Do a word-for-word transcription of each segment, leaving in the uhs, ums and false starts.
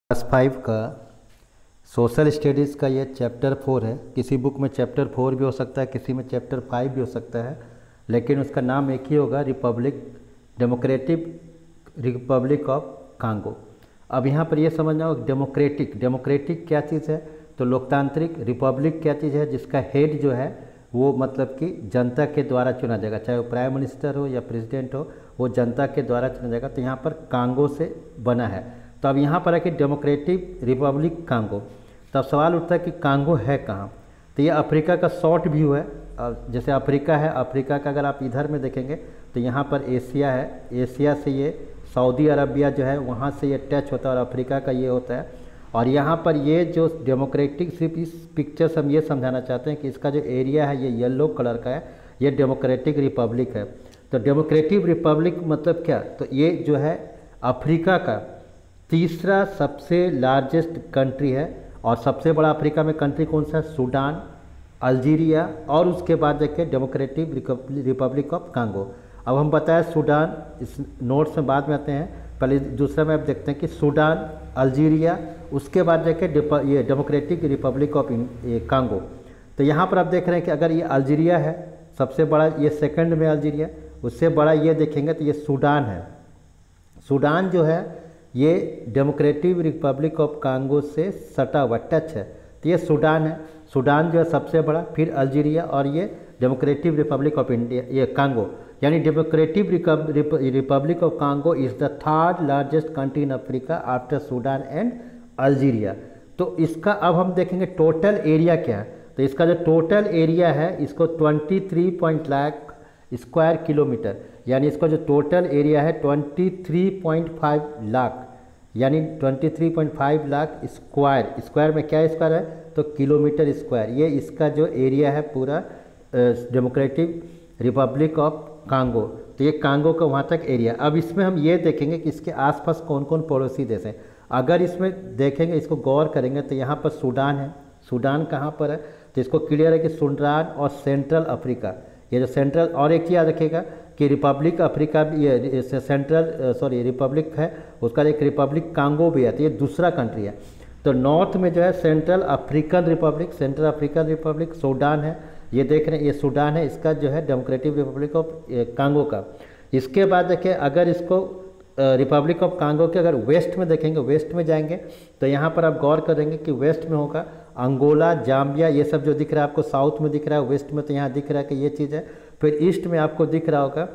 Class five का social studies का ये चैप्टर फोर है। किसी बुक में चैप्टर फोर भी हो सकता है, किसी में चैप्टर फाइव भी हो सकता है, लेकिन उसका नाम एक ही होगा, republic democratic republic of Congo. अब यहाँ पर ये समझना होगा डेमोक्रेटिक डेमोक्रेटिक क्या चीज़ है, तो लोकतांत्रिक। रिपब्लिक क्या चीज़ है, जिसका हेड जो है वो मतलब कि जनता के द्वारा चुना जाएगा, चाहे वो प्राइम मिनिस्टर हो या प्रेसिडेंट हो, वो जनता के द्वारा चुना जाएगा। तो यहाँ पर कांगो से बना है। तो अब यहाँ पर है कि डेमोक्रेटिक रिपब्लिक कांगो। तब सवाल उठता है कि कांगो है कहाँ। तो ये अफ्रीका का शॉर्ट व्यू है। जैसे अफ्रीका है, अफ्रीका का अगर आप इधर में देखेंगे तो यहाँ पर एशिया है, एशिया से ये सऊदी अरबिया जो है वहाँ से ये टच होता है और अफ्रीका का ये होता है। और यहाँ पर ये जो डेमोक्रेटिक, सिर्फ इस पिक्चर से हम ये समझाना चाहते हैं कि इसका जो एरिया है ये येलो कलर का है, ये डेमोक्रेटिक रिपब्लिक है। तो डेमोक्रेटिक रिपब्लिक मतलब क्या, तो ये जो है अफ्रीका का तीसरा सबसे लार्जेस्ट कंट्री है। और सबसे बड़ा अफ्रीका में कंट्री कौन सा है, सूडान, अल्जीरिया, और उसके बाद देखिए डेमोक्रेटिक रिपब्लिक ऑफ कांगो। अब हम बताएं सूडान, इस नोट्स में बाद में आते हैं, पहले दूसरा में आप देखते हैं कि सूडान, अल्जीरिया, उसके बाद देखिए ये डेमोक्रेटिक रिपब्लिक ऑफ कांगो। तो यहाँ पर आप देख रहे हैं कि अगर ये अल्जीरिया है सबसे बड़ा, ये सेकंड में अल्जीरिया, उससे बड़ा ये देखेंगे तो ये सूडान है। सूडान जो है ये डेमोक्रेटिक रिपब्लिक ऑफ कांगो से सटा हुआ टच है, तो ये सूडान है। सूडान जो है सबसे बड़ा, फिर अल्जीरिया, और ये डेमोक्रेटिक रिपब्लिक ऑफ इंडिया, ये कांगो। यानी democratic republic of Congo is the third largest country in Africa after Sudan and Algeria. तो इसका अब हम देखेंगे टोटल एरिया क्या है। तो इसका जो टोटल एरिया है इसको तेईस पॉइंट लाख स्क्वायर किलोमीटर, यानी इसका जो टोटल एरिया है तेईस पॉइंट पाँच लाख, यानी तेईस पॉइंट पाँच लाख स्क्वायर। स्क्वायर में क्या स्क्वायर है, तो किलोमीटर स्क्वायर। ये इसका जो एरिया है पूरा डेमोक्रेटिक रिपब्लिक ऑफ कांगो। तो ये कांगो का वहाँ तक एरिया। अब इसमें हम ये देखेंगे कि इसके आसपास कौन कौन पड़ोसी देश हैं। अगर इसमें देखेंगे, इसको गौर करेंगे, तो यहाँ पर सूडान है। सूडान कहाँ पर है, तो इसको क्लियर है कि सूडान और सेंट्रल अफ्रीका, ये जो सेंट्रल, और एक याद रखिएगा कि रिपब्लिक अफ्रीका भी, ये सेंट्रल सॉरी रिपब्लिक है, उसका एक रिपब्लिक कांगो भी है, तो ये दूसरा कंट्री है। तो नॉर्थ में जो है central African republic, central African republic Sudan है, ये देख रहे हैं, ये सूडान है, इसका जो है डेमोक्रेटिक रिपब्लिक ऑफ कांगो का। इसके बाद देखिए अगर इसको रिपब्लिक ऑफ कांगो के अगर वेस्ट में देखेंगे, वेस्ट में जाएंगे तो यहाँ पर आप गौर करेंगे कि वेस्ट में होगा अंगोला, जाम्बिया, ये सब जो दिख रहा है आपको साउथ में दिख रहा है, वेस्ट में तो यहाँ दिख रहा है कि ये चीज़ है। फिर ईस्ट में आपको दिख रहा होगा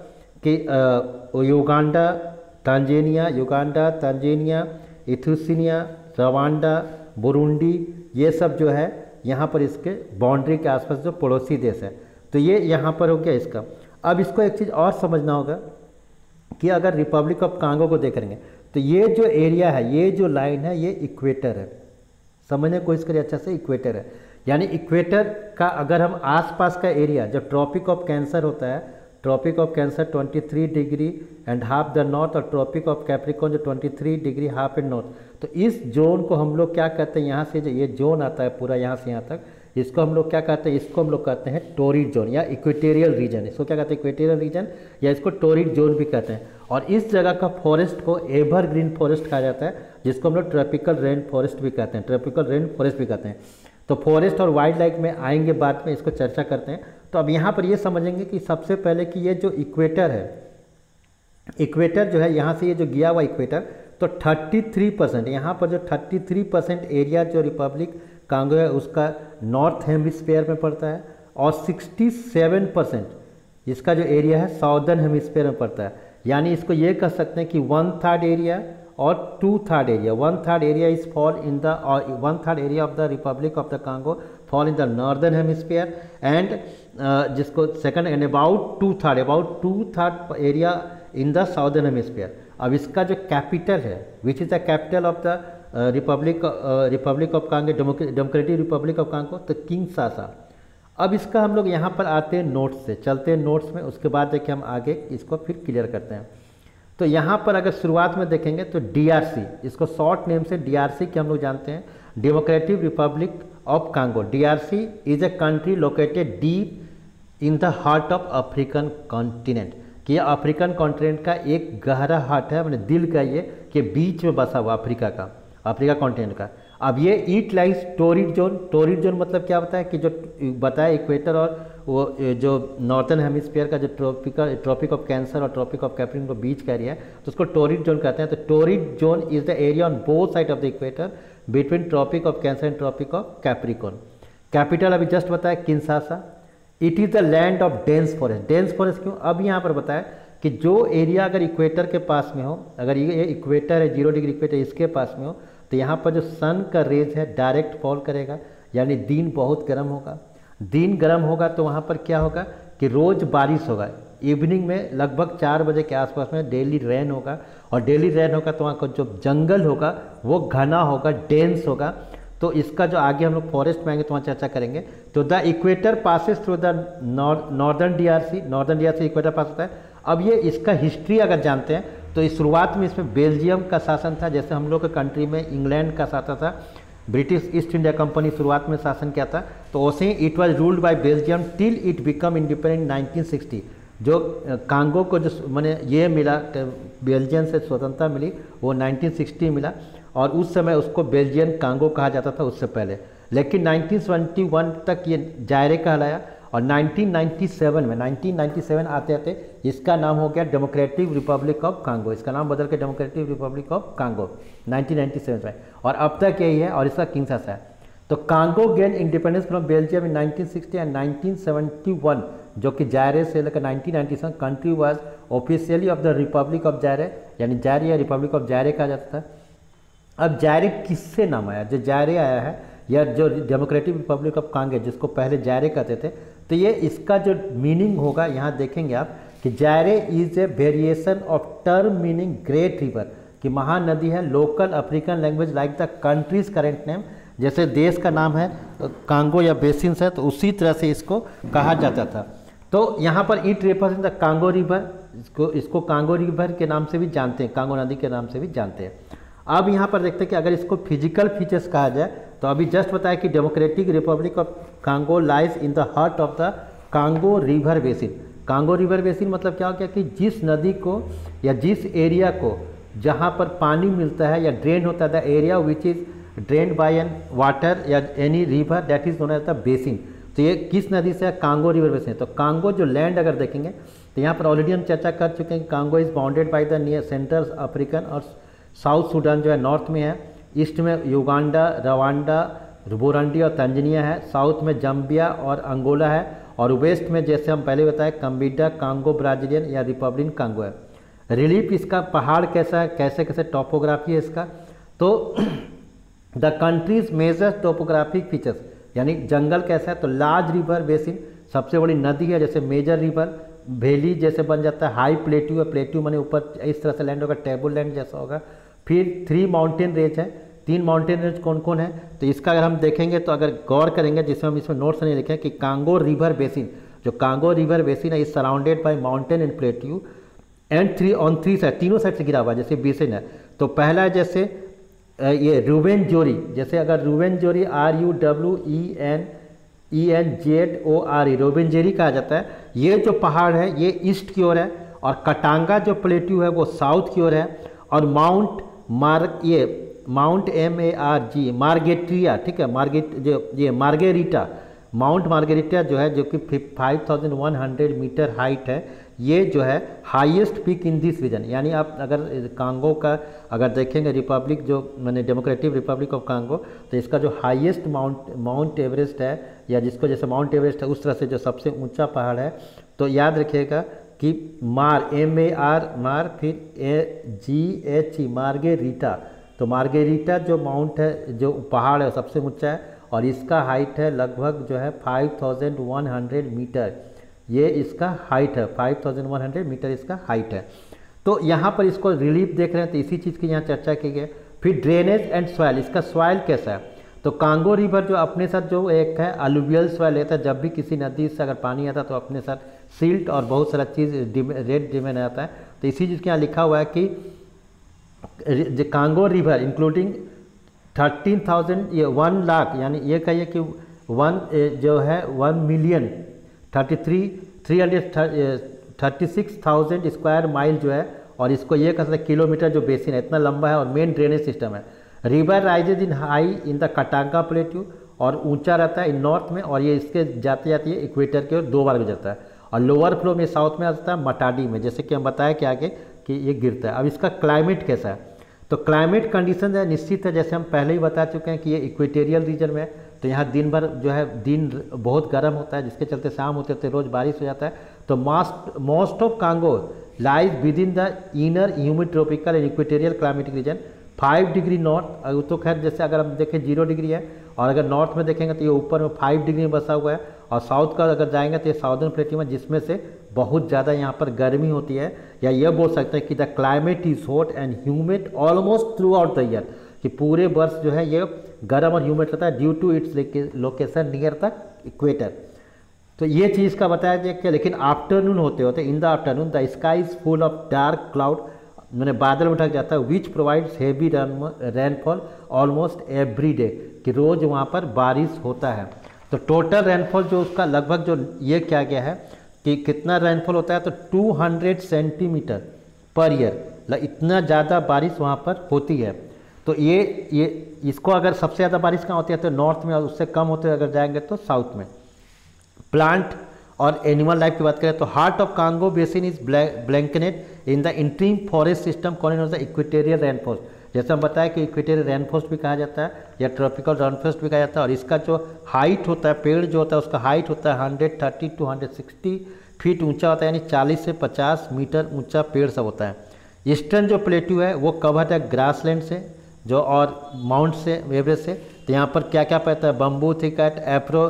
कि Uganda, Tanzania, Uganda, Tanzania, Ethiopia, Rwanda, Burundi, ये सब जो है यहाँ पर इसके बाउंड्री के आसपास जो पड़ोसी देश है। तो ये यहाँ पर हो गया इसका। अब इसको एक चीज़ और समझना होगा कि अगर रिपब्लिक ऑफ कांगो को देख लेंगे तो ये जो एरिया है, ये जो लाइन है, ये इक्वेटर है। समझने की कोशिश करिए अच्छा से, इक्वेटर है। यानी इक्वेटर का अगर हम आसपास का एरिया, जब ट्रॉपिक ऑफ कैंसर होता है, ट्रॉपिक ऑफ कैंसर तेईस degree and half the north, और ट्रॉपिक ऑफ कैप्रिकॉर्न जो तेईस डिग्री हाफ एंड नॉर्थ, तो इस जोन को हम लोग क्या कहते हैं, यहाँ से जो ये जोन आता है पूरा यहाँ से यहाँ तक, इसको हम लोग क्या कहते हैं, इसको हम लोग कहते हैं टोरिड जोन या इक्वेटोरियल रीजन। इसको क्या कहते हैं, इक्वेटोरियल रीजन, या इसको टोरिड जोन भी कहते हैं। और इस जगह का फॉरेस्ट को एवरग्रीन फॉरेस्ट कहा जाता है, जिसको हम लोग ट्रॉपिकल रेन फॉरेस्ट भी कहते हैं, ट्रॉपिकल रेन फॉरेस्ट भी कहते हैं। तो फॉरेस्ट और वाइल्ड लाइफ में आएंगे बाद में, इसको चर्चा करते हैं। तो अब यहाँ पर ये समझेंगे कि सबसे पहले कि ये जो इक्वेटर है, इक्वेटर जो है यहाँ से ये जो गया हुआ इक्वेटर, तो तैंतीस परसेंट यहाँ पर जो तैंतीस परसेंट एरिया जो रिपब्लिक कांगो है उसका नॉर्थ हेमिस्फीयर में पड़ता है, और सड़सठ परसेंट इसका जो एरिया है साउदर्न हेमिस्फीयर में पड़ता है। यानी इसको ये कह सकते हैं कि वन थर्ड एरिया और two third area, one third area is fall in the, और one third area of the republic of the Congo fall in the northern hemisphere, and जिसको second and about two third about two third area in the southern hemisphere. अब इसका जो capital है, which is the capital of the republic republic of Congo, democratic republic of Congo, तो Kinshasa. अब इसका हम लोग यहाँ पर आते हैं नोट्स से, चलते हैं नोट्स में, उसके बाद देखिए हम आगे इसको फिर क्लियर करते हैं। तो यहाँ पर अगर शुरुआत में देखेंगे तो डीआरसी, इसको शॉर्ट नेम से डीआरसी के हम लोग जानते हैं, democratic republic of Congo. DRC is a country located deep in the heart of African continent, कि यह अफ्रीकन कॉन्टिनेंट का एक गहरा हार्ट है, मैंने दिल का ये, कि बीच में बसा हुआ अफ्रीका का। अफ्रीका कॉन्टिनेंट का। अब ये it lies torrid zone, torrid zone मतलब क्या होता है कि जो बताया इक्वेटर और वो जो नॉर्थन हेमिस्फीयर का जो ट्रॉपिकल ट्रॉपिक ऑफ कैंसर और ट्रॉपिक ऑफ कैप्रिकॉर्न के बीच का एरिया है तो उसको टोरिड जोन कहते हैं। तो torrid zone is the area on both side of the equator between tropic of cancer and tropic of Capricorn. Capital अभी जस्ट बताया Kinshasa. It is the land of dense forest. Dense forest क्यों, अब यहाँ पर बताया कि जो area अगर इक्वेटर के पास में हो, अगर ये इक्वेटर है जीरो डिग्री इक्वेटर इसके पास में हो तो यहाँ पर जो सन का रेज है डायरेक्ट फॉल करेगा, यानी दिन बहुत गर्म होगा। दिन गर्म होगा तो वहाँ पर क्या होगा कि रोज़ बारिश होगा। इवनिंग में लगभग चार बजे के आसपास में डेली रेन होगा, और डेली रेन होगा तो वहाँ का जो जंगल होगा वो घना होगा, डेंस होगा। तो इसका जो आगे हम लोग फॉरेस्ट में आएंगे तो वहाँ चर्चा करेंगे। तो the equator passes through the northern DRC, northern DRC equator pass होता है। अब ये इसका हिस्ट्री अगर जानते हैं तो इस शुरुआत में इसमें बेल्जियम का शासन था, जैसे हम लोग के कंट्री में इंग्लैंड का शासन था, ब्रिटिश ईस्ट इंडिया कंपनी शुरुआत में शासन किया था। तो वैसे ही it was ruled by Belgium till it became independent nineteen sixty. जो कांगो को जो मैंने ये मिला बेल्जियम से स्वतंत्रता मिली वो नाइनटीन सिक्सटी मिला, और उस समय उसको बेल्जियन कांगो कहा जाता था उससे पहले। लेकिन नाइनटीन सेवेंटी वन तक ये जायरे कहलाया, और नाइनटीन नाइंटी सेवन में नाइनटीन नाइंटी सेवन आते आते इसका नाम हो गया डेमोक्रेटिक रिपब्लिक ऑफ कांगो। इसका नाम बदल के democratic republic of Congo nineteen ninety seven में, और अब तक यही है, और इसका किंशासा है। तो Congo gain independence from Belgium in nineteen sixty and nineteen seventy one, जो कि जायरे से लेकर nineteen ninety seven country was officially of the republic of Zaire, यानी जायरे या रिपब्लिक ऑफ जायरे कहा जाता था। अब जायरे किससे नाम आया, जो जायरे आया है या जो डेमोक्रेटिक रिपब्लिक ऑफ कांगो जिसको पहले जायरे कहते थे, तो ये इसका जो मीनिंग होगा यहाँ देखेंगे आप कि Zaire is a variation of term meaning great river, कि महानदी है। Local African language like the countries current name, जैसे देश का नाम है कांगो या बेसिन्स है तो उसी तरह से इसको कहा जाता था। तो यहाँ पर it represent the Congo river, इसको इसको कांगो रिवर के नाम से भी जानते हैं, कांगो नदी के नाम से भी जानते हैं। अब यहाँ पर देखते हैं कि अगर इसको फिजिकल फीचर्स कहा जाए तो अभी जस्ट बताया कि democratic republic of Congo lies in the heart of the Congo river basin. Congo river basin मतलब क्या हो गया कि जिस नदी को या जिस एरिया को जहाँ पर पानी मिलता है या ड्रेन होता है, the area which is drained by an water या any river that is known as the basin. तो ये किस नदी से है, कांगो रिवर बेसिन। तो कांगो जो लैंड अगर देखेंगे तो यहाँ पर ऑलरेडी हम चर्चा कर चुके हैं कि Congo is bounded by the near central African, और साउथ सूडान जो है नॉर्थ में है, ईस्ट में युगांडा, रवांडा, बुरुंडी और तंजानिया है, साउथ में जम्बिया और अंगोला है, और वेस्ट में जैसे हम पहले बताए कम्बीडा, कांगो ब्राजीलियन या रिपब्लिक कांगो है। रिलीफ इसका पहाड़ कैसा है, कैसे कैसे टोपोग्राफी है इसका, तो the country's major topographic features, यानी जंगल कैसा है, तो लार्ज रिवर बेसिन सबसे बड़ी नदी है, जैसे मेजर रिवर वैली जैसे बन जाता है, हाई प्लेट्यू है, प्लेट्यू माने ऊपर इस तरह से लैंड होगा, टेबल लैंड जैसा होगा। फिर थ्री माउंटेन रेंज है, तीन माउंटेन रेंज कौन कौन है, तो इसका अगर हम देखेंगे तो अगर गौर करेंगे, जिसमें हम इसमें नोट्स नहीं लिखे कि कांगो रिवर बेसिन, जो कांगो रिवर बेसिन है is surrounded by mountain and plateau and three on three side, तीनों साइड से घिरा हुआ है, जैसे बेसिन है। तो पहला है जैसे ये रुवेंजोरी, जैसे अगर Ruwenzori R U W E N E N Z O R E Ruwenzori कहा जाता है। ये जो पहाड़ है ये ईस्ट की ओर है, और कटांगा जो प्लेट्यू है वो साउथ की ओर है, और माउंट मार ये mount M A R G Margherita, ठीक है, मार्गेट जो ये मार्गेरिटा, माउंट मार्गेरिटा जो है जो कि five thousand one hundred metre height है, ये जो है highest peak in this region. यानी आप अगर कांगो का अगर देखेंगे रिपब्लिक जो मैंने डेमोक्रेटिक रिपब्लिक ऑफ कांगो, तो इसका जो हाईएस्ट माउंट माउंट एवरेस्ट है, या जिसको जैसे माउंट एवरेस्ट है उस तरह से जो सबसे ऊंचा पहाड़ है। तो याद रखिएगा कि मार एम ए आर मार फिर A G H E Margherita, तो मार्गेरिटा जो माउंट है जो पहाड़ है सबसे ऊंचा है, और इसका हाइट है लगभग जो है five thousand one hundred metre, ये इसका हाइट है, five thousand one hundred metre इसका हाइट है। तो यहाँ पर इसको रिलीफ देख रहे हैं तो इसी चीज़ की यहाँ चर्चा की गई। फिर ड्रेनेज एंड सॉइल, इसका सॉइल कैसा है, तो कांगो रिवर जो अपने साथ जो एक है अलुवियल सॉइल लेता है, जब भी किसी नदी से अगर पानी आता है तो अपने साथ सिल्ट और बहुत सारा चीज़ रेड डिमेन आता है। तो इसी चीज़ के यहाँ लिखा हुआ है कि Congo river including thirteen thousand ये वन लाख, यानी ये कहिए कि वन जो है one million thirty three three hundred thirty six thousand square mile जो है, और इसको ये कह सकते हैं किलोमीटर जो बेसिन है, इतना लंबा है, और मेन ड्रेनेज सिस्टम है। River rises in high in the Katanga plateau, और ऊंचा रहता है इन नॉर्थ में, और ये इसके जाते जाते ये इक्वेटर की ओर दो बार गुजरता है। और लोअर फ्लो में साउथ में आता है मटाडी में, जैसे कि हम बताया कि आगे कि ये गिरता है। अब इसका क्लाइमेट कैसा है, तो क्लाइमेट कंडीशन है निश्चित है, जैसे हम पहले ही बता चुके हैं कि ये इक्वेटेरियल रीजन में है, तो यहाँ दिन भर जो है दिन बहुत गर्म होता है, जिसके चलते शाम होते होते रोज़ बारिश हो जाता है। तो most most of Congo lies within the inner humid tropical and equatorial climatic region five degree north, तो खैर जैसे अगर हम देखें जीरो डिग्री है, और अगर नॉर्थ में देखेंगे तो ये ऊपर में फाइव डिग्री में बसा हुआ है, और साउथ का अगर जाएंगे तो ये साउदर्न प्लेट्यू में, जिसमें से बहुत ज़्यादा यहाँ पर गर्मी होती है, या ये बोल सकते हैं कि the climate is hot and humid almost throughout the year, कि पूरे वर्ष जो है ये गर्म और ह्यूमिड रहता है due to its location near the equator. तो ये चीज़ का बताया जाए कि लेकिन आफ्टरनून होते होते in the afternoon the sky is full of dark cloud, मैंने बादल में ढक जाता है, which provides heavy rainfall almost every day, कि रोज़ वहाँ पर बारिश होता है। तो टोटल रेनफॉल जो उसका लगभग जो ये क्या गया है कि कितना रेनफॉल होता है, तो two hundred centimetre per year, इतना ज़्यादा बारिश वहाँ पर होती है। तो ये ये इसको अगर सबसे ज़्यादा बारिश कहाँ होती है, तो नॉर्थ में, और उससे कम होते हुए अगर जाएंगे तो साउथ में। प्लांट और एनिमल लाइफ की बात करें तो heart of Congo basin is blanketed in the interim forest system called the equatorial rainforest, जैसे हम बताया कि इक्वेटेरियल रेनफॉरेस्ट भी कहा जाता है या ट्रॉपिकल रेनफॉरेस्ट भी कहा जाता है। और इसका जो हाइट होता है, पेड़ जो होता है उसका हाइट होता है hundred thirty two hundred sixty feet ऊंचा होता है, यानी चालीस से पचास मीटर ऊंचा पेड़ सब होता है। ईस्टर्न जो प्लेट्यू है वो कवर्ड है ग्रासलैंड से जो और माउंट से, एवरेस्ट से। तो यहाँ पर क्या क्या पाता है, bamboo thicket, afro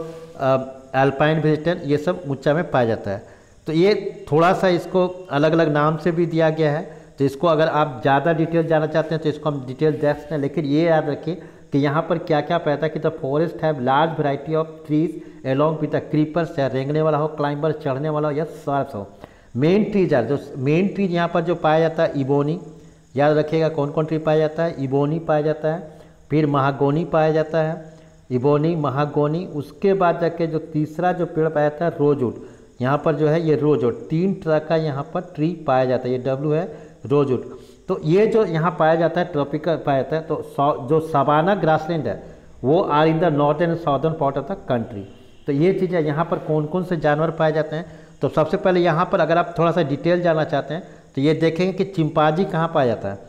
alpine vegetation, ये सब ऊंचा में पाया जाता है। तो ये थोड़ा सा इसको अलग अलग नाम से भी दिया गया है, तो इसको अगर आप ज़्यादा डिटेल जानना चाहते हैं तो इसको हम डिटेल देख सकते हैं, लेकिन ये याद रखिए कि यहाँ पर क्या क्या पाया था कि the forest have large variety of trees along with the creepers, चाहे रेंगने वाला हो, क्लाइंबर चढ़ने वाला हो, या सर्प्स हो। मेन ट्रीज आर जो मेन ट्रीज यहाँ पर जो पाया जाता है इबोनी, याद रखिएगा कौन कौन ट्री पाया जाता है, इबोनी पाया जाता है, फिर महागोनी पाया जाता है, इबोनी महागोनी, उसके बाद जाके जो तीसरा जो पेड़ पाया जाता है रोजवुड, यहाँ पर जो है ये रोजवुड, तीन तरह का यहाँ पर ट्री पाया जाता है, ये डब्ल्यू है रोजवुड। तो ये जो यहाँ पाया जाता है ट्रॉपिकल पाया जाता है, तो जो सवाना ग्रासलैंड है वो are in the north and southern part of the country. तो ये चीज़ है, यहाँ पर कौन कौन से जानवर पाए जाते हैं। तो सबसे पहले यहाँ पर अगर आप थोड़ा सा डिटेल जानना चाहते हैं तो ये देखेंगे कि चिंपांजी कहाँ पाया जाता है,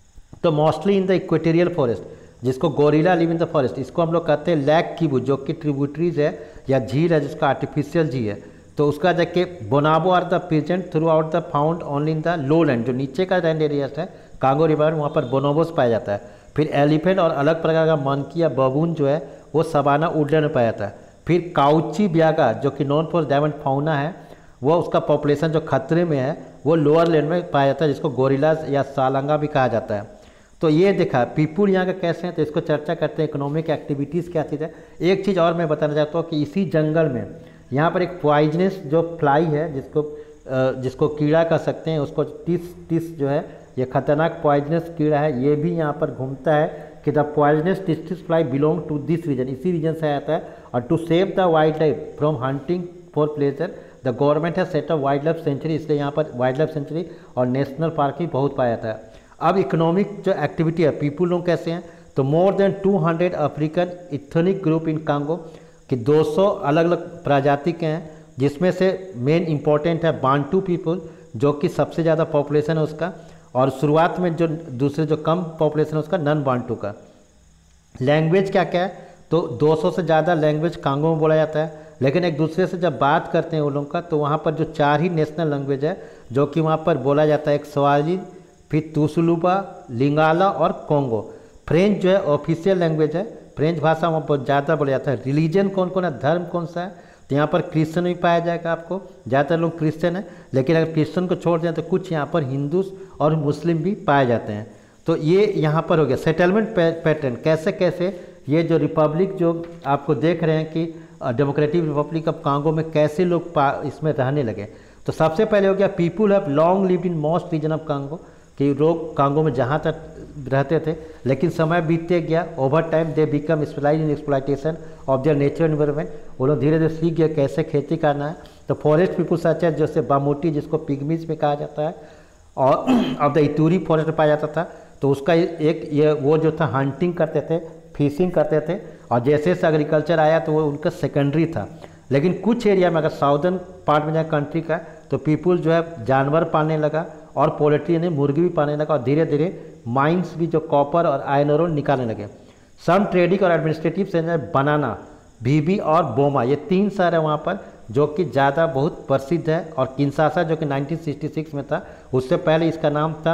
तो mostly in the equatorial forest, जिसको gorilla live in the forest, इसको हम लोग कहते हैं लैक किबू, जो कि ट्रिब्यूटरीज है या झील है जिसका आर्टिफिशियल झील है। तो उसका देखिए bonobo are the present throughout the found only in the low land, जो नीचे का लैंड एरिया है कांगो रिवर, वहाँ पर बोनोबोस पाया जाता है। फिर एलिफेंट और अलग प्रकार का मंकी या बबून जो है वो सवाना वुडलैंड में पाया जाता है। फिर काउची ब्यागा जो कि नॉन फॉर डायमंड फाउना है, वो उसका पॉपुलेशन जो खतरे में है वो लोअर लैंड में पाया जाता है, जिसको गोरिल्लाज या सालंगा भी कहा जाता है। तो ये देखा पीपुल यहाँ का कैसे हैं, तो इसको चर्चा करते हैं इकोनॉमिक एक्टिविटीज़ क्या चीज़ है। एक चीज़ और मैं बताना चाहता हूँ कि इसी जंगल में यहाँ पर एक पॉइजनस जो फ्लाई है, जिसको जिसको कीड़ा कह सकते हैं, उसको टिस टिस जो है ये खतरनाक पॉइजनस कीड़ा है, ये भी यहाँ पर घूमता है कि the poisonous tsetse fly belong to this region, इसी रीजन से आता है। और to save the wild life from hunting for pleasure the government है set up wild life sanctuary, इसलिए यहाँ पर वाइल्ड लाइफ सेंचुरी और नेशनल पार्क भी बहुत पाया जाता है। अब इकोनॉमिक जो एक्टिविटी है, पीपुल लोग कैसे हैं, तो more than two hundred African ethnic group in Congo, कि दो सौ अलग अलग प्रजाति के हैं, जिसमें से मेन इंपॉर्टेंट है बांटू पीपुल, जो कि सबसे ज़्यादा पॉपुलेशन है उसका, और शुरुआत में जो दूसरे जो कम पॉपुलेशन है उसका नन बांटू का। लैंग्वेज क्या क्या है, तो दो सौ से ज़्यादा लैंग्वेज कांगो में बोला जाता है, लेकिन एक दूसरे से जब बात करते हैं वो लोगों का, तो वहाँ पर जो चार ही नेशनल लैंग्वेज है जो कि वहाँ पर बोला जाता है, एक स्वाली, फिर तुसलुबा, लिंगाला और कोंगो। फ्रेंच जो है ऑफिशियल लैंग्वेज है, फ्रेंच भाषा वहाँ बहुत ज़्यादा बोला जाता है। रिलीजन कौन कौन है, धर्म कौन सा है, तो यहाँ पर क्रिश्चियन भी पाया जाएगा आपको, ज़्यादातर लोग क्रिश्चियन है, लेकिन अगर क्रिश्चियन को छोड़ दें तो कुछ यहाँ पर हिंदू और मुस्लिम भी पाए जाते हैं। तो ये यहाँ पर हो गया सेटलमेंट पैटर्न, कैसे कैसे ये जो रिपब्लिक जो आपको देख रहे हैं कि डेमोक्रेटिक रिपब्लिक ऑफ कांगो में कैसे लोग इसमें रहने लगे। तो सबसे पहले हो गया people have long lived in most region of Congo, कि लोग कांगो में जहाँ तक रहते थे, लेकिन समय बीतते गया, over time they become specialise in exploitation of their nature environment, वो लोग धीरे धीरे सीख गए कैसे खेती करना है। तो फॉरेस्ट पीपुल सच जैसे बामोटी, जिसको पिग्मीज में कहा जाता है, और ऑफ द इतूरी फॉरेस्ट में पाया जाता था। तो उसका एक ये वो जो था हंटिंग करते थे, फिशिंग करते थे, और जैसे जैसे एग्रीकल्चर आया तो वो उनका सेकेंडरी था। लेकिन कुछ एरिया में अगर साउदर्न पार्ट में जाए कंट्री का, तो पीपुल जो है जानवर पालने लगा और पोल्ट्री यानी मुर्गी भी पालने लगा, और धीरे धीरे माइंस भी जो कॉपर और आयरन ओर निकालने लगे। सम ट्रेडिंग और एडमिनिस्ट्रेटिव सेंटर बनाना, भीबी और बोमा, ये तीन शहर है वहाँ पर जो कि ज़्यादा बहुत प्रसिद्ध है। और किंशासा जो कि नाइनटीन सिक्सटी सिक्स में था, उससे पहले इसका नाम था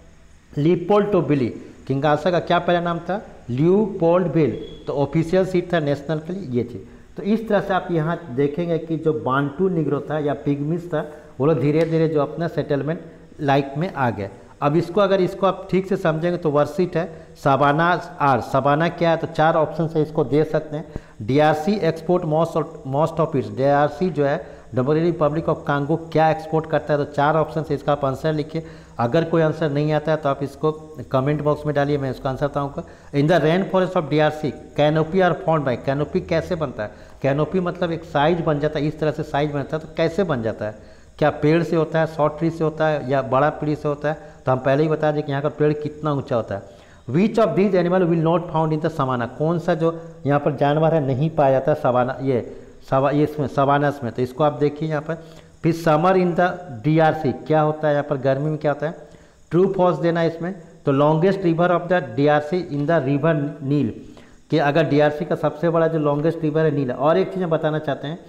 लियोपोल्डविल। किंशासा का क्या पहला नाम था? लियोपोल्डविल। तो ऑफिशियल सीट था नेशनल के लिए ये चीज़। तो इस तरह से आप यहाँ देखेंगे कि जो बांटू निग्रो था या पिग्मिस था, वो लोग धीरे धीरे जो अपना सेटलमेंट लाइक में आ गए। अब इसको अगर इसको आप ठीक से समझेंगे तो वर्कशीट है सवाना आर। सवाना क्या है? तो चार ऑप्शन से इसको दे सकते हैं। DRC export most most of its, DRC जो है डेमोक्रेटिक रिपब्लिक ऑफ कांगो क्या एक्सपोर्ट करता है? तो चार ऑप्शन से इसका आप आंसर लिखिए। अगर कोई आंसर नहीं आता है तो आप इसको कमेंट बॉक्स में डालिए, मैं इसका आंसर बताऊँगा। In the rain forest of DRC canopy are found by. Canopy कैसे बनता है? कैनोपी मतलब एक साइज बन जाता है, इस तरह से साइज बनता है। तो कैसे बन जाता है? क्या पेड़ से होता है, शॉर्ट ट्री से होता है, या बड़ा पेड़ से होता है? तो हम पहले ही बता दें कि यहाँ का पेड़ कितना ऊंचा होता है। Which of these animal will not found in the savanna. कौन सा जो यहाँ पर जानवर है नहीं पाया जाता सवाना, ये सवा ये इसमें सवानस में। तो इसको आप देखिए यहाँ पर। फिर समर इन द डीआरसी क्या होता है? यहाँ पर गर्मी में क्या होता है? ट्रू फॉल्स देना इसमें। तो longest river of the DRC in the river Nile, कि अगर डीआरसी का सबसे बड़ा जो लॉन्गेस्ट रिवर है नील है। और एक चीज़ हम बताना चाहते हैं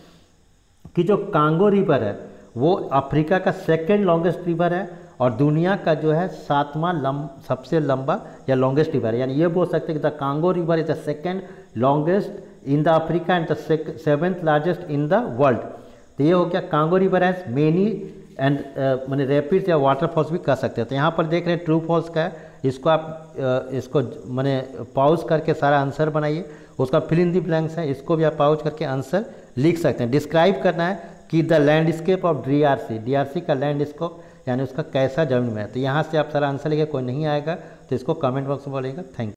कि जो कांगो रिवर है वो अफ्रीका का सेकेंड लॉन्गेस्ट रिवर है, और दुनिया का जो है सातवां लंब सबसे लंबा या लॉन्गेस्ट रिवर है। यानी ये बोल सकते हैं कि the Congo river is the second longest in the Africa and the seventh largest in the world. तो ये हो गया Congo river has many and मैंने रैपिड्स या वाटरफॉल्स भी कह सकते हैं। तो यहाँ पर देख रहे हैं ट्रू फॉल्स का है, इसको आप uh, इसको मैंने पॉज करके सारा आंसर बनाइए। उसका फिल इन दी ब्लैंक्स है, इसको भी आप पॉज करके आंसर लिख सकते हैं। डिस्क्राइब करना है कि the landscape of DRC, DRC का लैंडस्केप यानी उसका कैसा जमीन में है। तो यहाँ से आप सारा आंसर लिखे, कोई नहीं आएगा तो इसको कमेंट बॉक्स में बोलिएगा। Thank you.